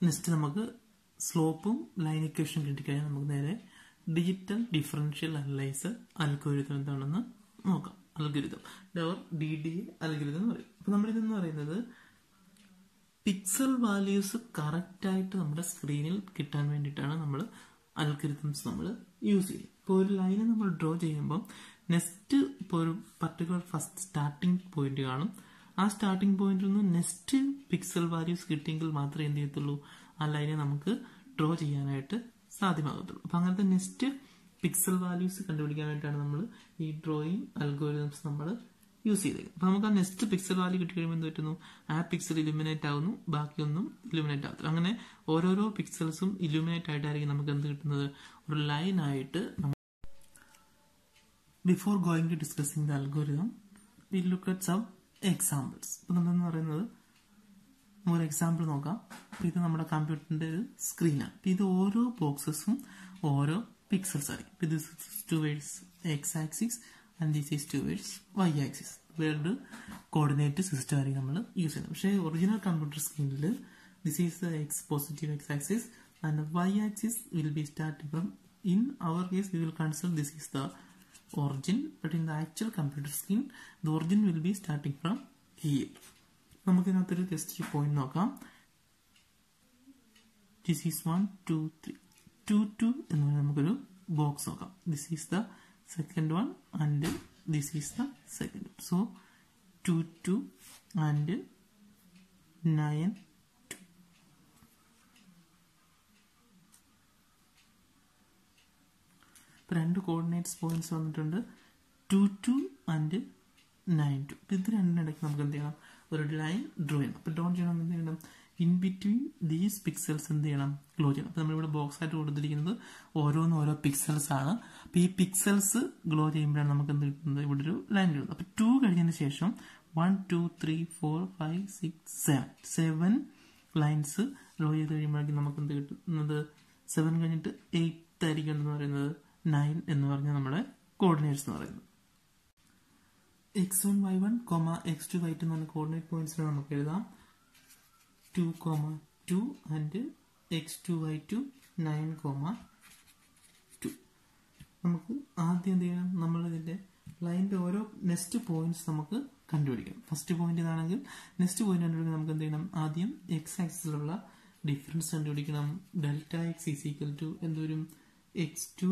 Next നമുക്ക് സ്ലോപ്പും line equation കിട്ടിക്കഴിഞ്ഞാൽ നമുക്ക് നേരെ ഡിജിറ്റൽ ഡിഫറൻഷ്യൽ അനലൈസർ അൽഗോരിതം എന്താണെന്ന് നോക്കാം. അൽഗോരിതം DDA അൽഗോരിതം എന്ന് പറയും. അപ്പൊ നമ്മളിതെന്ന് പറയുന്നത് പിക്സൽ വാല്യൂസ് കറക്റ്റ് ആയിട്ട് നമ്മുടെ സ്ക്രീനിൽ കിട്ടാൻ വേണ്ടിയിട്ടാണ് നമ്മൾ അൽഗോരിതംസ് നമ്മൾ യൂസ് ചെയ്യും. ഇപ്പോൾ ഒരു ലൈന് നമ്മൾ ഡ്രോ ചെയ്യുമ്പോൾ നെക്സ്റ്റ് ഇപ്പോൾ ഒരു പർട്ടിക്കുലർ ഫസ്റ്റ് സ്റ്റാർട്ടിംഗ് പോയിന്റ് കാണും. ആ സ്റ്റാർട്ടിംഗ് പോയിന്റിൽ നിന്ന് നെക്സ്റ്റ് പിക്സൽ വാല്യൂസ് കിട്ടിയെങ്കിൽ മാത്രമേ എന്ത് ചെയ്യത്തുള്ളൂ, ആ ലൈനെ നമുക്ക് ഡ്രോ ചെയ്യാനായിട്ട് സാധ്യമാകത്തുള്ളൂ. അപ്പൊ അങ്ങനത്തെ നെക്സ്റ്റ് പിക്സൽ വാല്യൂസ് കണ്ടുപിടിക്കാൻ വേണ്ടിയിട്ടാണ് നമ്മൾ ഈ ഡ്രോയിങ് അൽഗോരിതംസ് നമ്മൾ യൂസ് ചെയ്തത്. അപ്പൊ നമുക്ക് ആ നെക്സ്റ്റ് പിക്സൽ വാല്യൂ കിട്ടി കഴിയുമ്പോൾ എന്ത് പറ്റുന്നു, ആ പിക്സൽ ഇലുമിനേറ്റ് ആവുന്നു, ബാക്കിയൊന്നും ഇലുമിനേറ്റ് ആകത്തില്ല. അങ്ങനെ ഓരോരോ പിക്സൽസും ഇലുമിനേറ്റ് ആയിട്ടായിരിക്കും നമുക്ക് എന്ത് കിട്ടുന്നത്, ഒരു ലൈൻ ആയിട്ട്. Before going to discussing the algorithm we look at some examples. ഇപ്പൊ നമ്മളെന്ന് പറയുന്നത് ഒരു എക്സാമ്പിൾ നോക്കാം. ഇത് നമ്മുടെ കമ്പ്യൂട്ടറിന്റെ ഒരു സ്ക്രീനാണ്. ഇത് ഓരോ ബോക്സസും ഓരോ പിക്സൽസ് ആയിരിക്കും. ഇത് towards X axis and this is towards Y axis. World coordinate system ആയിരിക്കും നമ്മൾ യൂസ് ചെയ്യുന്നത്. പക്ഷേ ഒറിജിനൽ കമ്പ്യൂട്ടർ സ്ക്രീനിൽ this is the X positive X axis and Y axis will be starting from, in our case we will consider this is the origin, but in the actual computer screen the origin will be starting from here. നമുക്ക് ഇതിനകത്തൊരു just point നോക്കാം. This is 1 2 3 2 2 എന്ന് പറഞ്ഞാൽ നമുക്കൊരു box നോക്കാം. This is the second one and this is the second. So 2 2 and 9 2. രണ്ട് coordinates points വന്നിട്ടുണ്ട്, 2 2 and 9 2. ഇത് രണ്ടിനിടയ്ക്ക് നമുക്ക് എന്ത് ചെയ്യണം, ഒരു ലൈൻ ഡ്രോ ചെയ്യണം. അപ്പൊ ഡ്രോ ചെയ്യണം എന്ത് ചെയ്യണം, ഇൻ ബിറ്റ്വീൻ ദീസ് പിക്സൽസ് എന്ത് ചെയ്യണം, ഗ്ലോ ചെയ്യണം. അപ്പൊ നമ്മളിവിടെ ബോക്സ് ആയിട്ട് കൊടുത്തിരിക്കുന്നത് ഓരോന്നും ഓരോ പിക്സൽസ് ആണ്. അപ്പൊ ഈ പിക്സൽസ് ഗ്ലോ ചെയ്യുമ്പോഴാണ് നമുക്ക് എന്ത് കിട്ടുന്നത്, ഇവിടെ ഒരു ലൈൻ കിട്ടുന്നത്. അപ്പൊ 2 കഴിഞ്ഞതിന് ശേഷം 1 2 3 4 5 6 7 ലൈൻസ് ഡ്രോ ചെയ്ത് കഴിയുമ്പോഴേക്കും നമുക്ക് എന്ത് കിട്ടുന്നത്, 7 കഴിഞ്ഞിട്ട് 8 ആയിരിക്കും എന്ന് പറയുന്നത് 9 എന്ന് പറഞ്ഞാൽ നമ്മുടെ കോർഡിനേറ്റ്സ് എന്ന് പറയുന്നത്. x1 y1 x2 y2 എന്ന് പറഞ്ഞ കോർഡിനേറ്റ് പോയിന്റ്സിനെ നമുക്ക് എഴുതാം. 2 2 ആൻഡ് x2 y2 9 2. നമുക്ക് ആദ്യം എന്ത് ചെയ്യണം, നമ്മൾ ഇതിന്റെ ലൈനിന്റെ ഓരോ നെക്സ്റ്റ് പോയിന്റ്സ് നമുക്ക് കണ്ടുപിടിക്കണം. ഫസ്റ്റ് പോയിന്റ് ഇതാണെങ്കിൽ നെക്സ്റ്റ് പോയിന്റ് കണ്ടുപിടിക്കാൻ നമുക്ക് എന്ത് ചെയ്യണം, ആദ്യം എക്സ് ആക്സിസിലുള്ള ഡിഫറൻസ് കണ്ടുപിടിക്കണം. Delta X is equal to എന്തോരും x2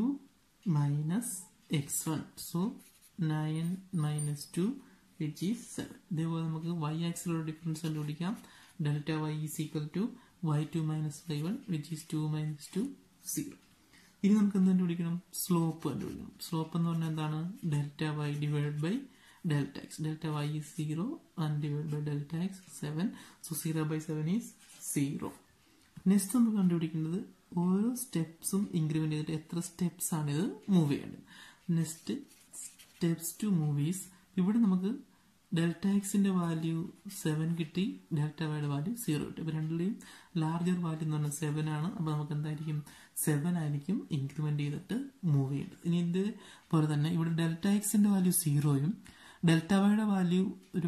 minus x1. So 9 minus 2 which is 7. ഇതേപോലെ നമുക്ക് y ആക്സിലുള്ള ഡിഫറൻസ് കണ്ടുപിടിക്കാം. Delta y is equal to y2 minus y1 which is 2 minus 2 0. ഇനി നമുക്ക് എന്ത് കണ്ടുപിടിക്കണം, സ്ലോപ്പ് കണ്ടുപിടിക്കണം. സ്ലോപ്പ് എന്ന് പറഞ്ഞാൽ എന്താണ്, delta y divided by delta x. Delta y is 0 and divided by delta x 7. So 0 by 7 is 0. Next നമുക്ക് കണ്ടുപിടിക്കേണ്ടത് ഓരോ സ്റ്റെപ്സും ഇൻക്രിമെന്റ് ചെയ്തിട്ട് എത്ര സ്റ്റെപ്സ് ആണ് ഇത് മൂവ് ചെയ്യേണ്ടത്. Next steps to movies. ഇവിടെ നമുക്ക് ഡെൽറ്റ എക്സിന്റെ വാല്യൂ 7 കിട്ടി, ഡെൽറ്റ വൈയുടെ വാല്യൂ 0 കിട്ടി. അപ്പൊ രണ്ടിലെയും ലാർജർ വാല്യൂ എന്ന് പറഞ്ഞാൽ 7 ആണ്. അപ്പൊ നമുക്ക് എന്തായിരിക്കും, 7 ആയിരിക്കും ഇൻക്രിമെന്റ് ചെയ്തിട്ട് മൂവ് ചെയ്യേണ്ടത്. ഇനി ഇതുപോലെ തന്നെ ഇവിടെ ഡെൽറ്റ എക്സിന്റെ വാല്യൂ 0യും ഡെൽറ്റ വൈയുടെ വാല്യൂ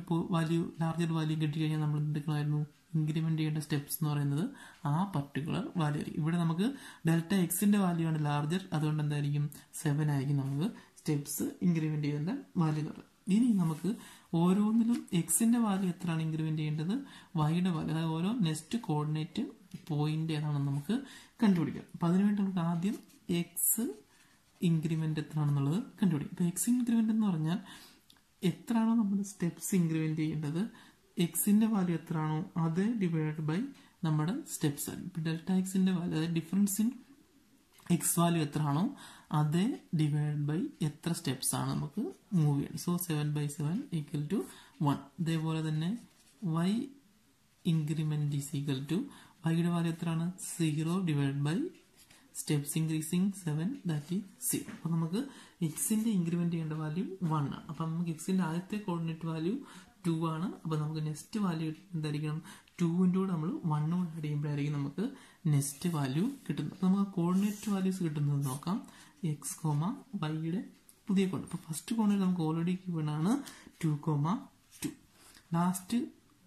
ലാർജർ വാല്യൂ കിട്ടിക്കഴിഞ്ഞാൽ നമ്മൾ എന്തെടുക്കണമായിരുന്നു, ഇൻക്രിമെന്റ് ചെയ്യേണ്ട സ്റ്റെപ്സ് എന്ന് പറയുന്നത് ആ പർട്ടിക്കുലർ വാല്യൂ ആയിരിക്കും. ഇവിടെ നമുക്ക് ഡെൽറ്റ എക്സിന്റെ വാല്യൂ ആണ് ലാർജർ, അതുകൊണ്ട് എന്തായിരിക്കും 7 ആയിരിക്കും നമുക്ക് സ്റ്റെപ്സ് ഇൻക്രിമെന്റ് ചെയ്യേണ്ട വാല്യൂ എന്ന് പറയുന്നത്. ഇനി നമുക്ക് ഓരോന്നിലും എക്സിന്റെ വാല്യൂ എത്രയാണ് ഇൻക്രിമെന്റ് ചെയ്യേണ്ടത്, വൈയുടെ വാല്യൂ, അതായത് ഓരോ നെക്സ്റ്റ് കോർഡിനേറ്റ് പോയിന്റ് ഏതാണെന്ന് നമുക്ക് കണ്ടുപിടിക്കാം. അപ്പൊ അതിനുവേണ്ടി നമുക്ക് ആദ്യം എക്സ് ഇൻക്രിമെന്റ് എത്രയാണെന്നുള്ളത് കണ്ടുപിടിക്കും. ഇപ്പൊ എക്സ് ഇൻക്രിമെന്റ് എന്ന് പറഞ്ഞാൽ എത്രയാണോ നമ്മൾ സ്റ്റെപ്സ് ഇൻക്രിമെന്റ് ചെയ്യേണ്ടത്, എക്സിന്റെ വാല്യൂ എത്രയാണോ അത് ഡിവൈഡ് ബൈ നമ്മുടെ സ്റ്റെപ്സ് ആണ്. ഇപ്പൊ ഡെൽറ്റ എക്സിന്റെ വാല്യൂ, അതായത് ഡിഫറൻസ് ഇൻ എക്സ് വാല്യൂ എത്രയാണോ അതേ ഡിവൈഡ് ബൈ എത്ര സ്റ്റെപ്സ് ആണ് നമുക്ക് മൂവ് ചെയ്യേണ്ടത്. So 7 by 7 equal to 1. ഇതേപോലെ തന്നെ Y increment is equal to, വൈയുടെ വാല്യൂ എത്രയാണ്, 0 divide by steps increasing 7 that is 0. അപ്പൊ നമുക്ക് എക്സിന്റെ ഇൻക്രിമെന്റ് ചെയ്യേണ്ട വാല്യൂ 1 ആണ്. അപ്പൊ നമുക്ക് എക്സിന്റെ ആദ്യത്തെ കോർഡിനേറ്റ് വാല്യൂ 2 ആണ്. അപ്പൊ നമുക്ക് നെക്സ്റ്റ് വാല്യൂ എന്തായിരിക്കണം, 2ന്റെ കൂടെ നമ്മൾ 1 കൂടെ ആഡ് ചെയ്യുമ്പോഴായിരിക്കും നമുക്ക് നെക്സ്റ്റ് വാല്യൂ കിട്ടുന്നത്. അപ്പൊ നമുക്ക് കോർഡിനേറ്റ് വാല്യൂസ് കിട്ടുന്നത് നോക്കാം. എക്സ് വൈയുടെ പുതിയ കോർഡിനേറ്റ്. അപ്പൊ ഫസ്റ്റ് കോർഡിനേറ്റ് നമുക്ക് ഓൾറെഡി ഗിവൺ ആണ് 2 2. ലാസ്റ്റ്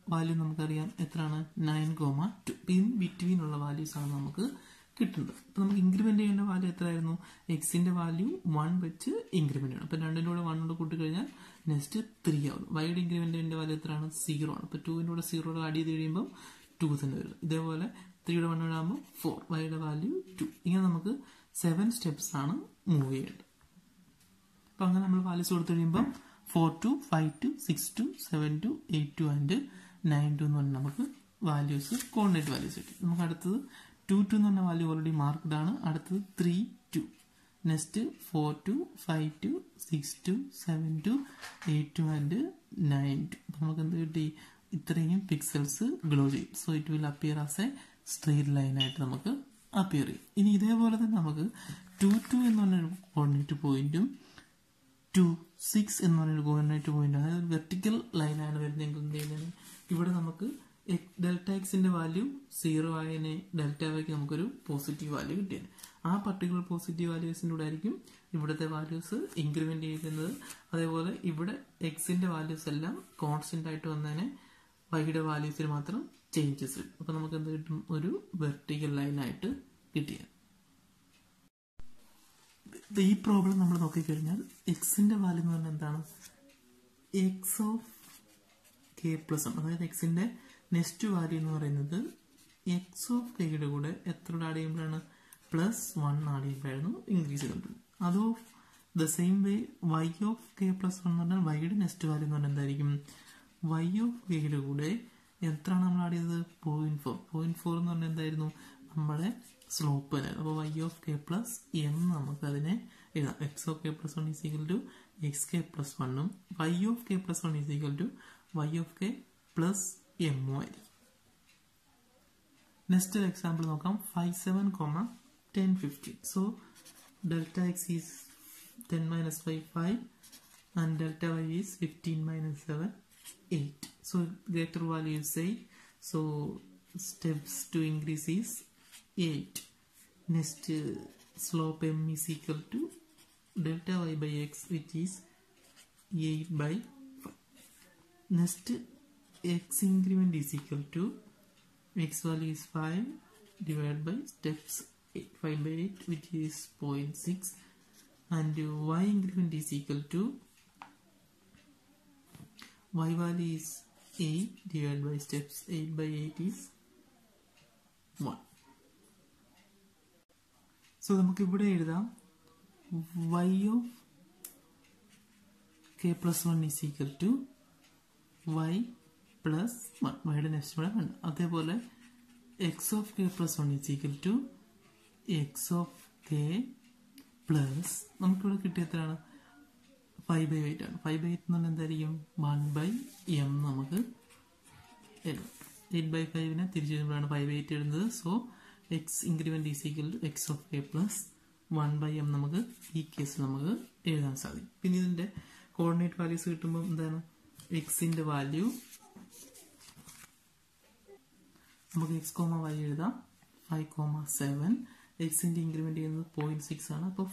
വാല്യൂ നമുക്കറിയാം എത്രയാണ് 9,2. ഇൻ ബിറ്റ്വീൻ ഉള്ള വാല്യൂസ് ആണ് നമുക്ക് കിട്ടുന്നത്. അപ്പോൾ നമുക്ക് ഇൻക്രിമെന്റ് ചെയ്യേണ്ട വാല്യൂ എത്രയായിരുന്നു? എക്സിന്റെ വാല്യൂ 1 വെച്ച് ഇൻക്രിമെന്റ് ചെയ്യണം. അപ്പോൾ 2ന്റെ കൂടെ 1 കൊണ്ട് കൂട്ടി കഴിഞ്ഞാൽ നെക്സ്റ്റ് 3 ആവും. വൈയുടെ ഇൻക്രിമെന്റിന്റെ വാല്യൂ എത്രയാണ്? 0 ആണ്. അപ്പോൾ 2ന്റെ കൂടെ 0 ആഡ് ചെയ്ത് കഴിയുമ്പോൾ 2 തന്നെ വരും. ഇതേപോലെ 3യുടെ 1 ആകുമ്പോൾ 4, വൈയുടെ വാല്യൂ 2. ഇങ്ങനെ നമുക്ക് 7 സ്റ്റെപ്സ് ആണ് മൂവ് ചെയ്യേണ്ടത്. അപ്പോൾ അങ്ങനെ നമ്മൾ വാല്യൂസ് കൊടുത്തു കഴിയുമ്പോൾ 4-2, 5-2, 6-2, 7-2, 8-2 ആൻഡ് 9-2 എന്ന് പറഞ്ഞാൽ നമുക്ക് വാല്യൂസ് കോർഡിനേറ്റ് വാല്യൂസ് കിട്ടി. നമുക്ക് അടുത്തത് 2-2 എന്ന് പറഞ്ഞ വാല്യൂ ഓൾറെഡി മാർക്ക്ഡ് ആണ്. അടുത്തത് 3-2, നെക്സ്റ്റ് 4-2, 5-2, 6-2, 7-2, 8-2 ആൻഡ് 9-2. അപ്പോൾ നമുക്ക് എന്ത് കിട്ടി? ഇത്രയും പിക്സൽസ് ഗ്ലോ ചെയ്യും. So it will appear as a straight line ആയിട്ട് നമുക്ക് അപ്പിയർ ചെയ്യും. ഇനി ഇതേപോലെ തന്നെ നമുക്ക് 2-2 എന്ന് പറഞ്ഞൊരു കോർഡിനേറ്റ് പോയിന്റും 2-6 എന്ന് പറഞ്ഞൊരു കോർഡിനേറ്റ് പോയിന്റ്, അതായത് വെർട്ടിക്കൽ ലൈനാണ് വരുന്നതെങ്കിൽ എന്ത് ചെയ്യുന്നത്? ഇവിടെ നമുക്ക് ഡെൽറ്റ എക്സിന്റെ വാല്യൂ 0 ആയതിനെ ഡെൽറ്റ വൈക്ക് നമുക്കൊരു പോസിറ്റീവ് വാല്യൂ കിട്ടിയത്. ആ പർട്ടിക്കുലർ പോസിറ്റീവ് വാല്യൂസിൻ്റെ കൂടെ ആയിരിക്കും ഇവിടുത്തെ വാല്യൂസ് ഇൻക്രിമെന്റ് ചെയ്യുന്നത്. അതേപോലെ ഇവിടെ എക്സിന്റെ വാല്യൂസ് എല്ലാം കോൺസ്റ്റന്റ് ആയിട്ട് വന്നതിനെ വൈയുടെ വാല്യൂസിൽ മാത്രം ചേഞ്ചസ് കിട്ടും. അപ്പൊ നമുക്ക് എന്ത് കിട്ടും? ഒരു വെർട്ടിക്കൽ ലൈനായിട്ട് കിട്ടിയത്. ഈ പ്രോബ്ലം നമ്മൾ നോക്കിക്കഴിഞ്ഞാൽ എക്സിന്റെ വാല്യൂ എന്ന് പറഞ്ഞാൽ എന്താണ്? എക്സ് ഓഫ് കെ പ്ലസ് 1, അതായത് എക്സിന്റെ നെക്സ്റ്റ് വാല്യൂ എന്ന് പറയുന്നത് എക്സ് ഓഫ് കെയുടെ കൂടെ എത്ര ആഡ് ചെയ്യുമ്പോഴാണ്? +1 ആഡ് ചെയ്യുമ്പോഴായിരുന്നു ഇൻക്രീസ് ചെയ്തിട്ടുണ്ട്. അതോ the same way Y of K plus 1 എന്ന് പറഞ്ഞാൽ വൈയുടെ നെക്സ്റ്റ് വാല്യൂ എന്ന് പറഞ്ഞാൽ എന്തായിരിക്കും? വൈ ഓഫ് കെയുടെ കൂടെ എത്രയാണ് നമ്മൾ ആഡ് ചെയ്തത്? 0.4 എന്ന് പറഞ്ഞാൽ എന്തായിരുന്നു? നമ്മുടെ സ്ലോപ്പ് തന്നെ. അപ്പോൾ Y of K plus M നമുക്ക് അതിനെ എഴുതാം. X of K plus 1 is equal to X K plus 1ഉം Y of K plus 1 is equal to Y of K plus എമ്മും ആയിരിക്കും. നെക്സ്റ്റ് ഒരു എക്സാമ്പിൾ നോക്കാം. 5,7,10,15. So delta X is 10 minus 5, 5 and delta y is 15 minus 7, 8. So greater value is 8. So steps to increase is 8. Next slope m is equal to delta y by x, which is 8 by 5. Next x increment is equal to x value is 5 divided by steps 8, 5 by 8, which is 0.6, and y increment is equal to y value is 8 divided by steps 8 by 8 is 1. So നമുക്ക് ഇവിടെ എഴുതാം y of k plus 1 is equal to y plus 1. വൈയുടെ next ഇവിടെ 1. അതേപോലെ x of k plus 1 is equal to x of k plus നമുക്കിവിടെ കിട്ടിയ എത്രയാണ്? 5 by 8 ആണ്. 5 by 8 എന്ന് പറഞ്ഞാൽ എന്തായിരിക്കും? 1 by m നമുക്ക് എഴുതാം. 8 by 5നെ തിരിച്ചു വരുമ്പോഴാണ് 5 by 8 എഴുതുന്നത്. So X increment is equal to X of K plus 1 by m നമുക്ക് ഈ കേസിൽ നമുക്ക് എഴുതാൻ സാധിക്കും. പിന്നെ ഇതിന്റെ കോർഡിനേറ്റ് വാല്യൂസ് കിട്ടുമ്പോൾ എന്താണ്? എക്സിന്റെ വാല്യൂ നമുക്ക് x, y എഴുതാം. 5,7. എക്സിന്റെ ഇൻക്രിമെന്റ് ചെയ്യുന്നത് 0.6 ആണ്. അപ്പോൾ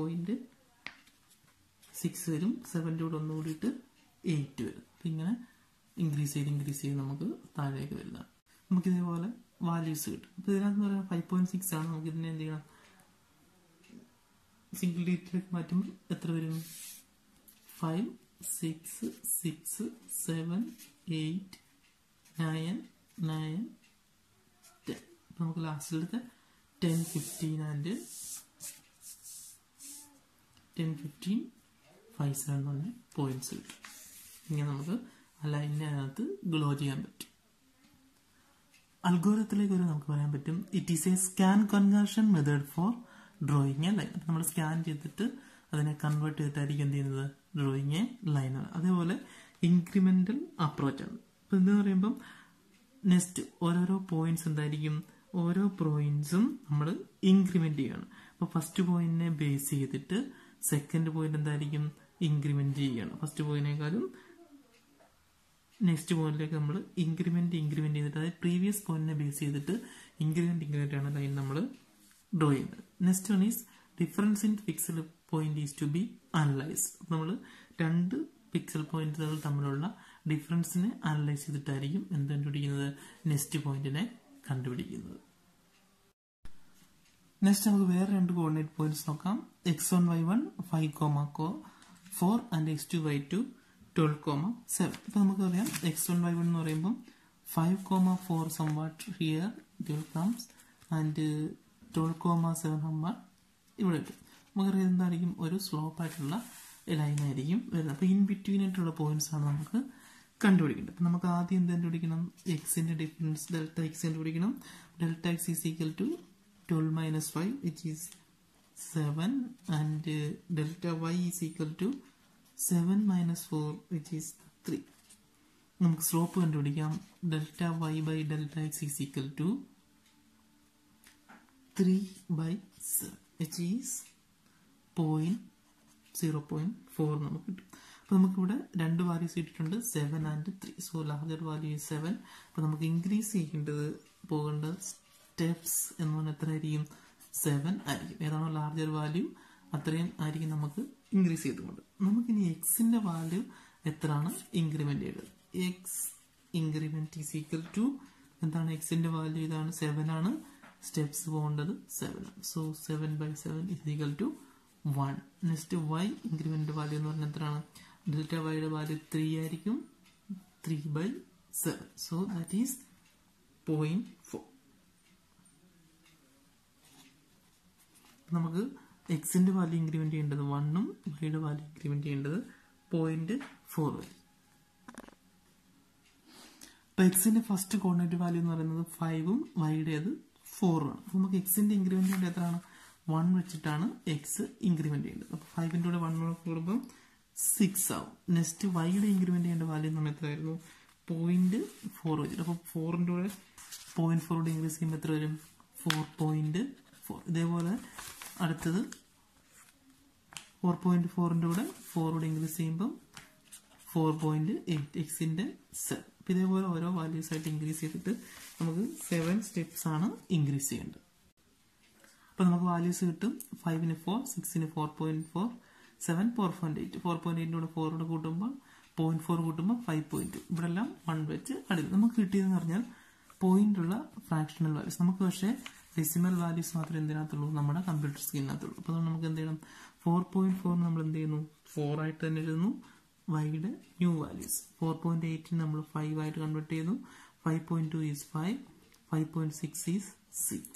5.6 വരും. 7ന്റെ കൂടെ ഒന്ന് കൂടിയിട്ട് 8 വരും. ഇങ്ങനെ ഇൻക്രീസ് ചെയ്ത് നമുക്ക് താഴേക്ക് വരുന്നതാണ്. നമുക്ക് ഇതേപോലെ വാല്യൂസ് കിട്ടും. അപ്പോൾ ഇതിനകത്ത് പറയാം 5.6 ആണ്. നമുക്ക് ഇതിനെ എന്ത് ചെയ്യണം? സിംഗിൾ ഡിജിറ്റിലേക്ക് മാറ്റുമ്പോൾ എത്ര വരും? 5, 6, 6, 7, 8, 9, 9, 10. നമുക്ക് ലാസ്റ്റിലത്തെ 10, 15 and 10, 15, 5, 7 എന്ന് പറഞ്ഞ പോയിന്റ്സ് കിട്ടും. ഇങ്ങനെ നമുക്ക് ആ ലൈനിനെ അതിനകത്ത് ഗ്ലോ ചെയ്യാൻ പറ്റും. അൽഗോരിതത്തിലേക്ക് ഒരു നമുക്ക് പറയാൻ പറ്റും it is a scan conversion method for drawing a line. നമ്മൾ സ്കാൻ ചെയ്തിട്ട് അതിനെ കൺവേർട്ട് ചെയ്തിട്ടായിരിക്കും എന്ത് ചെയ്യുന്നത്? ഡ്രോയിങ് എ ലൈനാണ്. അതേപോലെ ഇൻക്രിമെന്റൽ അപ്രോച്ചാണ്. അപ്പം എന്താ പറയുമ്പം നെക്സ്റ്റ് ഓരോരോ പോയിന്റ്സ് എന്തായിരിക്കും? ഓരോ പോയിന്റ്സും നമ്മൾ ഇൻക്രിമെന്റ് ചെയ്യണം. അപ്പോൾ ഫസ്റ്റ് പോയിന്റിനെ ബേസ് ചെയ്തിട്ട് സെക്കൻഡ് പോയിന്റ് എന്തായിരിക്കും? ഇൻക്രിമെന്റ് ചെയ്യണം. ഫസ്റ്റ് പോയിന്റിനേക്കാളും നെക്സ്റ്റ് പോയിന്റിലേക്ക് നമ്മൾ ഇൻക്രിമെന്റ് ചെയ്തിട്ട്, അതായത് പ്രീവിയസ് പോയിന്റിനെ ബേസ് ചെയ്തിട്ട് ഇൻക്രിമെന്റ് ആണ് ലൈൻ നമ്മൾ ഡ്രോ ചെയ്യുന്നത്. Next one is difference in pixel point is to be analyse. നമ്മൾ രണ്ട് പിക്സൽ പോയിന്റുകൾ തമ്മിലുള്ള ഡിഫറൻസിനെ അനലൈസ് ചെയ്തിട്ടായിരിക്കും എന്ത് കണ്ടുപിടിക്കുന്നത്, നെക്സ്റ്റ് പോയിന്റിനെ കണ്ടുപിടിക്കുന്നത്. നെക്സ്റ്റ് നമുക്ക് വേറെ രണ്ട് കോർഡിനേറ്റ് പോയിന്റ്സ് നോക്കാം. x1 y1 5,4 and x2 y2 12,7. ഇപ്പൊ നമുക്കറിയാം x1 y1 എന്ന് പറയുമ്പോൾ 5,4 somewhat here it comes and 12,7 somewhat ഇവിടെ കിട്ടും. നമുക്കറിയാം എന്തായിരിക്കും, ഒരു സ്ലോപ്പ് ആയിട്ടുള്ള ലൈൻ ആയിരിക്കും വരുന്നത്. അപ്പൊ ഇൻ ബിറ്റ്വീൻ ആയിട്ടുള്ള പോയിന്റ്സ് ആണ് നമുക്ക് കണ്ടുപിടിക്കേണ്ടത്. അപ്പൊ നമുക്ക് ആദ്യം എന്ത് കണ്ടുപിടിക്കണം, എക്സിന്റെ ഡിഫറൻസ് ഡെൽറ്റ എക്സ് കണ്ടുപിടിക്കണം. Delta X is equal to 12 minus 5 which is 7 and delta y is equal to 7 minus 4 which is 3. നമുക്ക് സ്ലോപ്പ് കണ്ടുപിടിക്കാം. Delta y by delta x is equal to 3/7 which is 0.4 നമുക്ക് കിട്ടും. അപ്പോൾ നമുക്കിവിടെ രണ്ട് values കിട്ടിയിട്ടുണ്ട്, 7 and 3. So larger value 7. അപ്പോൾ നമുക്ക് ഇൻക്രീസ് ചെയ്യേണ്ടത് പോകേണ്ട സ്റ്റെപ്സ് എന്ന് പറഞ്ഞാൽ എത്ര ആയിരിക്കും, 7 ആയിരിക്കും. ഏതാണോ ലാർജർ വാല്യൂ അത്രയും ആയിരിക്കും നമുക്ക് ഇൻക്രീസ് ചെയ്തുകൊണ്ട്. നമുക്കിനി എക്സിന്റെ വാല്യൂ എത്രയാണ് ഇൻക്രിമെന്റ് ചെയ്തത്. X increment is equal to എന്താണ്, എക്സിന്റെ വാല്യൂ ഇതാണ് 7 ആണ്, സ്റ്റെപ്സ് പോകേണ്ടത് 7 ആണ്. So 7/7 is equal to 1. Next Y increment value എന്ന് പറഞ്ഞാൽ എത്രയാണ്, ഡെൽറ്റ വൈയുടെ വാല്യൂ 3 ആയിരിക്കും, 3/7. So that is 0.4. നമുക്ക് എക്സിന്റെ വാല്യൂ ഇൻക്രിമെന്റ് ചെയ്യേണ്ടത് 1ഉം വൈയുടെ വാല്യൂ ഇൻക്രിമെന്റ് ചെയ്യേണ്ടത് 0.4 വരെ. അപ്പൊ എക്സിന്റെ ഫസ്റ്റ് കോർഡിനേറ്റ് വാല്യൂ എന്ന് പറയുന്നത് 5ഉം വൈയുടേത് 4ഉം ആണ്. അപ്പൊ നമുക്ക് എക്സിന്റെ ഇൻക്രിമെന്റ് ചെയ്യേണ്ടത് എത്രയാണ്, 1 വെച്ചിട്ടാണ് എക്സ് ഇൻക്രിമെന്റ് ചെയ്യേണ്ടത്. അപ്പൊ 5ന്റെ കൂടെ 1 കൂടുമ്പോൾ 6 ആവും. നെക്സ്റ്റ് വൈയുടെ ഇൻക്രിമെന്റ് ചെയ്യേണ്ട വാല്യൂ എന്ന് പറഞ്ഞാൽ എത്രയായിരുന്നു, 0.4 വെച്ചിട്ട്. അപ്പൊ 4ന്റെ കൂടെ 0.4 ഇൻക്രീസ് ചെയ്യുമ്പോൾ എത്ര വരും, 4.4. ഇതേപോലെ അടുത്തത് 4.4ന്റെ കൂടെ 4 ഇൻക്രീസ് ചെയ്യുമ്പോൾ 4.8 എക്സിന്റെ 7. അപ്പൊ ഇതേപോലെ ഓരോ വാല്യൂസ് ആയിട്ട് ഇൻക്രീസ് ചെയ്തിട്ട് നമുക്ക് 7 സ്റ്റെപ്സ് ആണ് ഇൻക്രീസ് ചെയ്യേണ്ടത്. അപ്പൊ നമുക്ക് വാല്യൂസ് കിട്ടും. 5ന് 4, 6ന് 4.4, 7 4.8. 4.8ന്റെ കൂടെ 4 കൂട്ടുമ്പോൾ 0.4 കൂട്ടുമ്പോൾ 5.2. ഇവിടെ എല്ലാം 1 വെച്ച് അടുത്ത് നമുക്ക് കിട്ടിയതെന്ന് പറഞ്ഞാൽ പോയിന്റ് ഉള്ള ഫ്രാക്ഷണൽ വാല്യൂസ്. നമുക്ക് പക്ഷേ ഡെസിമൽ വാല്യൂസ് മാത്രമേ എന്തിനകത്തുള്ളൂ, നമ്മുടെ കമ്പ്യൂട്ടർ സ്ക്രീനിനകത്തുള്ളൂ. അപ്പോൾ നമുക്ക് എന്ത് ചെയ്യണം, 4.4 നമ്മൾ എന്ത് ചെയ്യുന്നു, 4 ആയിട്ട് തന്നെ എഴുതുന്നു. വൈയുടെ ന്യൂ വാല്യൂസ് 4.8 നമ്മൾ 5 ആയിട്ട് കൺവേർട്ട് ചെയ്യുന്നു. 5.2 ഈസ് 5, 5.6 ഈസ് 6.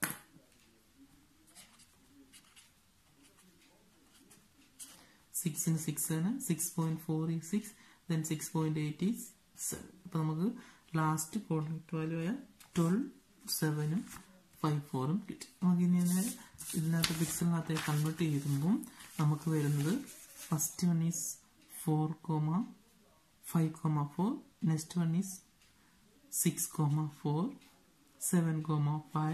സിക്സിന് 6 ആണ്, 6.4 ഈസ് 6, then 6.8 ഈസ് 7. അപ്പൊ നമുക്ക് ലാസ്റ്റ് കോർഡിനേറ്റ് വാല്യൂ ആയ 12, 7ഉം 5.4ഉം കിട്ടി. നമുക്ക് ഇനി ഇതിനകത്ത് പിക്സലിനകത്ത് കൺവേർട്ട് ചെയ്യുമ്പോൾ നമുക്ക് വരുന്നത് first one is 4,5,4, next one is 6,4, 7,5,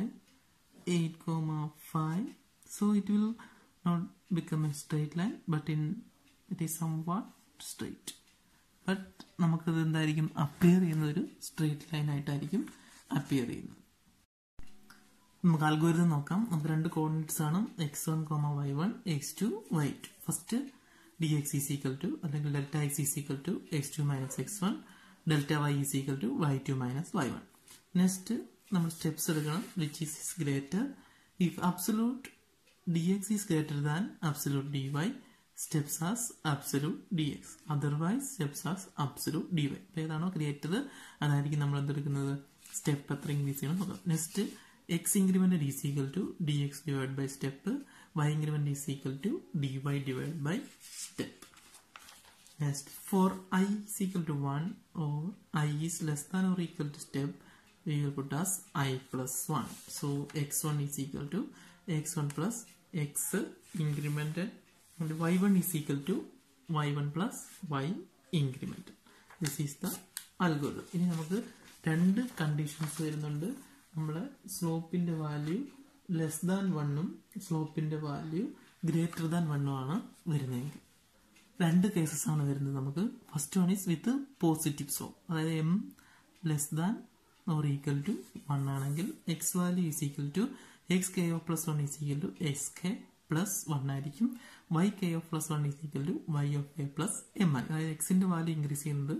8,5. So it will not become a straight line, but it is somewhat straight. But നമുക്കത് എന്തായിരിക്കും, അപ്പിയർ ചെയ്യുന്ന ഒരു സ്ട്രെയിറ്റ് ലൈൻ ആയിട്ടായിരിക്കും അപ്പിയർ ചെയ്യുന്നത്. നമുക്ക് അൽഗോരിതം നോക്കാം. നമുക്ക് രണ്ട് കോർഡിനേറ്റ്സ് ആണ്, x1, y1, x2, y2. First dx is equal to അല്ലെങ്കിൽ delta x is equal to x2 minus x1, delta y is equal to y2 minus y1. Next നമ്മൾ steps എടുക്കണം. which is greater if absolute dx is greater than absolute dy, steps as absolute dx, otherwise steps as absolute dy. അപ്പോൾ ഏതാണോ greater അതായിരിക്കും നമ്മൾ എന്തെടുക്കുന്നത്, step എത്ര increase ചെയ്യണം നോക്കാം. Next x increment is equal to dx divided by step, y increment is equal to dy divided by step. Next, for I is equal to 1 or I is less than or equal to step, we will put as I plus 1. So x1 is equal to x1 plus x increment and y1 is equal to y1 plus y increment. This is the algorithm. ഇനി നമുക്ക് രണ്ട് conditions വരുന്നുണ്ട്. നമ്മളെ സ്ലോപ്പിന്റെ value less than 1ഉം സ്ലോപ്പിന്റെ value greater than 1ഉം ആണ് വരുന്നതെങ്കിൽ രണ്ട് കേസസ് ആണ് വരുന്നത് നമുക്ക്. First one is with positive slope, അതായത് M less than or equal to 1 ആണെങ്കിൽ X value is equal to X K of plus 1 is equal to X K plus 1 ആയിരിക്കും. Y K of plus 1 is equal to Y of K plus M ആയി. അതായത് എക്സിന്റെ value increase ചെയ്യുന്നത്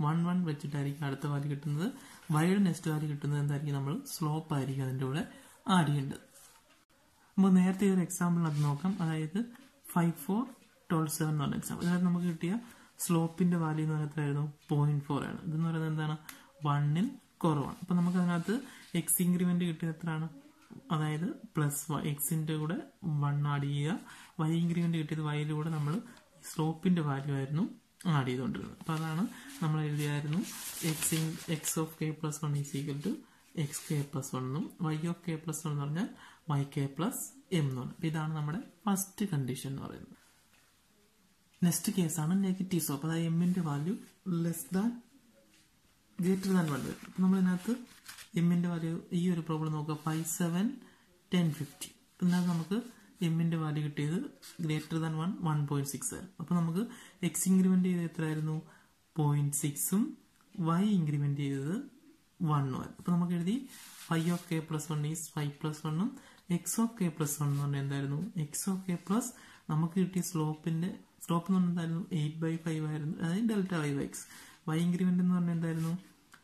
1 വെച്ചിട്ടായിരിക്കും അടുത്ത value കിട്ടുന്നത്. വൈയുടെ നെക്സ്റ്റ് വാല്യൂ കിട്ടുന്നത് എന്തായിരിക്കും? നമ്മൾ സ്ലോപ്പ് ആയിരിക്കും അതിൻ്റെ കൂടെ ആഡ് ചെയ്യേണ്ടത്. നമുക്ക് നേരത്തെ ഒരു എക്സാമ്പിൾ അത് നോക്കാം. അതായത് 5, 4, 12, 7 എന്ന് പറഞ്ഞ എക്സാമ്പിൾ. അതായത് നമുക്ക് കിട്ടിയ സ്ലോപ്പിന്റെ വാല്യൂ എന്ന് പറയുന്നത് എത്രയായിരുന്നു? 0.4 ആണ്. ഇതെന്ന് പറയുന്നത് എന്താണ്? 1ൽ കുറവാണ്. അപ്പൊ നമുക്ക് അതിനകത്ത് എക്സ് ഇൻക്രിമെന്റ് കിട്ടിയത് എത്രയാണ്? അതായത് പ്ലസ് എക്സിന്റെ കൂടെ 1 ആഡ് ചെയ്യുക. വൈ ഇൻക്രിമെന്റ് കിട്ടിയത് വൈയുടെ കൂടെ നമ്മൾ സ്ലോപ്പിന്റെ വാല്യൂ ആയിരുന്നു ആഡ് ചെയ്തുകൊണ്ടിരുന്നത്. അപ്പൊ അതാണ് നമ്മൾ എഴുതിയായിരുന്നു X of K plus 1 is equal to X K plus 1 എന്നും വൈ ഓഫ് കെ പ്ലസ് 1 എന്ന് പറഞ്ഞാൽ വൈ കെ പ്ലസ് എം എന്ന് പറഞ്ഞു. ഇതാണ് നമ്മുടെ ഫസ്റ്റ് കണ്ടീഷൻ എന്ന് പറയുന്നത്. നെക്സ്റ്റ് കേസാണ് നെഗറ്റീവ് സ്ലോപ്പ്. അതായത് എമ്മിന്റെ value less than greater than 1 വരും. അപ്പൊ നമ്മൾ ഇതിനകത്ത് എമ്മിന്റെ വാല്യൂ ഈ ഒരു പ്രോബ്ലം നോക്കുക. 5, 7, 10, 50. എന്നാൽ നമുക്ക് എമ്മിന്റെ വാല്യൂ കിട്ടിയത് ഗ്രേറ്റർ ദാൻ 1, 1.6 ആയിരുന്നു. അപ്പൊ നമുക്ക് എക്സ് ഇൻക്രിമെന്റ് ചെയ്തത് എത്രയായിരുന്നു? 0.6ഉം വൈ ഇൻക്രിമെന്റ് ചെയ്തത് 1 ആയിരുന്നു. അപ്പൊ നമുക്ക് എഴുതി phi of K plus 1 is 5 plus 1ഉം എക്സ് ഓഫ് കെ പ്ലസ് 1 എന്ന് പറഞ്ഞാൽ എന്തായിരുന്നു? എക്സ് ഓഫ് കെ പ്ലസ് നമുക്ക് കിട്ടിയ സ്ലോപ്പ് എന്ന് പറഞ്ഞാൽ എന്തായിരുന്നു? 8/5 ആയിരുന്നു. അതായത് delta Y by X. Y increment എന്ന് പറഞ്ഞാൽ എന്തായിരുന്നു?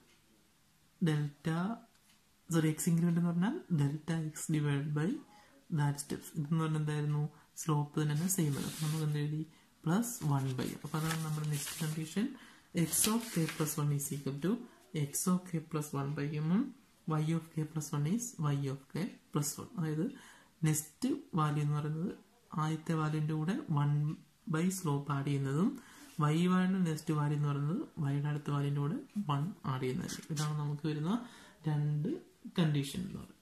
എക്സ് ഇൻക്രിമെന്റ് എന്ന് പറഞ്ഞാൽ delta X divide by that steps. ഇതെന്ന് പറഞ്ഞാൽ എന്തായിരുന്നു? സ്ലോപ്പ് തന്നെ സെയിം ആണ്. അപ്പൊ നമുക്ക് എന്ത് എഴുതി? പ്ലസ് 1/. അപ്പൊ അതാണ് നമ്മുടെ next condition. X of K plus 1 is equal to X of K plus 1/m ഉം Y of K plus 1 is Y of K plus 1. അതായത് നെക്സ്റ്റ് വാല്യൂ എന്ന് പറയുന്നത് ആദ്യത്തെ വാല്യൂന്റെ കൂടെ 1 സ്ലോപ്പ് ആഡ് ചെയ്യുന്നതും വൈയുടെ നെക്സ്റ്റ് വാല്യൂ എന്ന് പറയുന്നത് വൈയുടെ അടുത്ത വാല്യൂന്റെ കൂടെ 1 ആഡ് ചെയ്യുന്നതായിരിക്കും. ഇതാണ് നമുക്ക് വരുന്ന രണ്ട് കണ്ടീഷൻ എന്ന് പറയുന്നത്.